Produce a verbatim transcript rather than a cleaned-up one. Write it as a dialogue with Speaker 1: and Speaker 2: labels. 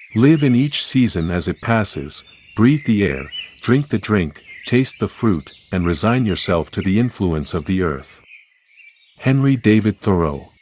Speaker 1: Live in each season as it passes, breathe the air, drink the drink, taste the fruit, and resign yourself to the influence of the earth. Henry David Thoreau.